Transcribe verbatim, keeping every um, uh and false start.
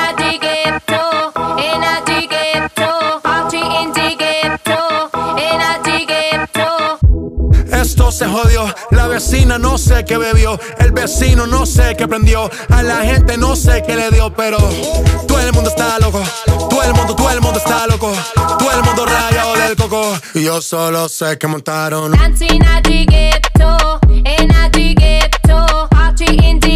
Esto se jodió, la vecina no sé qué bebió, el vecino no sé qué prendió, a la gente no sé qué le dio, pero todo el mundo está loco, todo el mundo, todo el mundo está loco, todo el mundo rayado del coco, y yo solo sé que montaron. Dancing at the ghetto, in at the ghetto, party in the